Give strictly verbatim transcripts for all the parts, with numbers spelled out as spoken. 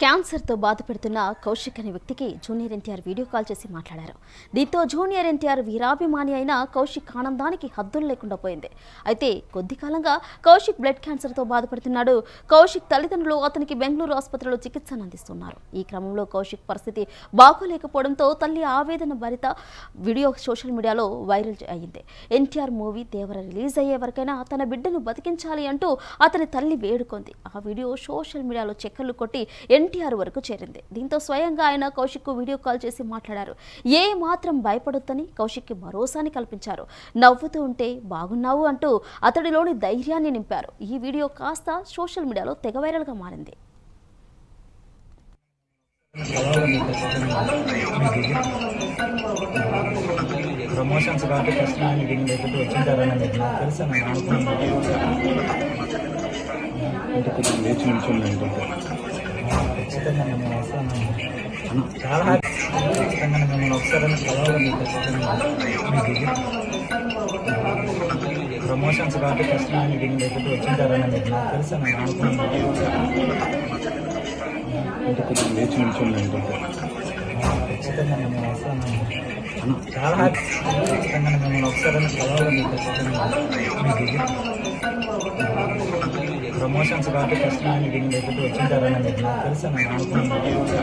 క్యాన్సర్తో బాధపడుతున్న కౌశిక్ అనే వ్యక్తికి జూనియర్ ఎన్టీఆర్ వీడియో కాల్ చేసి మాట్లాడారు. దీంతో జూనియర్ ఎన్టీఆర్ వీరాభిమాని అయిన కౌశిక్ ఆనందానికి హద్దులు లేకుండా పోయింది. అయితే కొద్ది కాలంగా కౌశిక్ బ్లడ్ క్యాన్సర్తో బాధపడుతున్నాడు. కౌశిక్ తల్లిదండ్రులు అతనికి బెంగళూరు ఆసుపత్రిలో చికిత్సను అందిస్తున్నారు. ఈ క్రమంలో కౌశిక్ పరిస్థితి బాగోలేకపోవడంతో తల్లి ఆవేదన భరిత వీడియో సోషల్ మీడియాలో వైరల్ అయ్యింది. ఎన్టీఆర్ మూవీ దేవర రిలీజ్ అయ్యే వరకైనా తన బిడ్డను బతికించాలి అంటూ అతని తల్లి వేడుకుంది. ఆ వీడియో సోషల్ మీడియాలో చక్కర్లు కొట్టి ఎన్టీఆర్ వరకు చేరింది. దీంతో స్వయంగా ఆయన కౌశిక్ కు వీడియో కాల్ చేసి మాట్లాడారు. ఏ మాత్రం భయపడొద్దని కౌశిక్ కి భరోసాని కల్పించారు. నవ్వుతూ ఉంటే బాగున్నావు అంటూ అతడిలోని ధైర్యాన్ని నింపారు. ఈ వీడియో కాస్త సోషల్ మీడియాలో తెగ వైరల్ గా మారింది. ప్రమోషన్స్ కాబట్టి కష్టమని దీని దగ్గరికి వచ్చింటారని మీకు నాకు తెలుసు. నేను అనుకున్నాను అంటే కొంచెం లేచి నిల్చుంది అనుకుంటా. ఖచ్చితంగా నేను వస్తాను. చాలా ఖచ్చితంగా మిమ్మల్ని ఒకసారి కలవాలని ఖచ్చితంగా మీ దగ్గర ప్రమోషన్స్ కాబట్టి కష్టమని దీని దగ్గరికి వచ్చింటారని మీకు నాకు తెలుసు. నేను అనుకున్నాను అంటే కొంచెం లేచి నిల్చుంది అనుకుంటా. ఖచ్చితంగా నేను వస్తాను. చాలా ఖచ్చితంగా మిమ్మల్ని ఒకసారి కలవాలని ఖచ్చితంగా మీ దగ్గర ప్రమోషన్స్ కాబట్టి కష్టమని దీని దగ్గరికి వచ్చింటారని మీకు నాకు తెలుసు. నేను అనుకున్నాను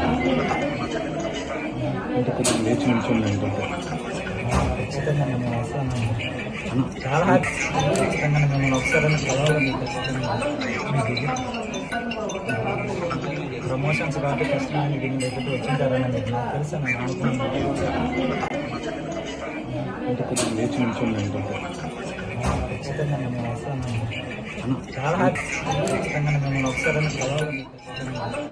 అంటే కొంచెం లేచి నిల్చుంది అనుకుంటా. ఖచ్చితంగా నేను వస్తాను. చాలా ఖచ్చితంగా మిమ్మల్ని ఒకసారి కలవాలని ఖచ్చితంగా మీ దగ్గర ప్రమోషన్స్ కాబట్టి కష్టమని దీని దగ్గరికి వచ్చింటారని మీకు నాకు తెలుసు. నేను అనుకున్నాను అంటే కొంచెం లేచి నిల్చుంది అనుకుంటా. ఖచ్చితంగా నేను వస్తాను. చాలా ఖచ్చితంగా మిమ్మల్ని ఒకసారి కలవాలని ఖచ్చితంగా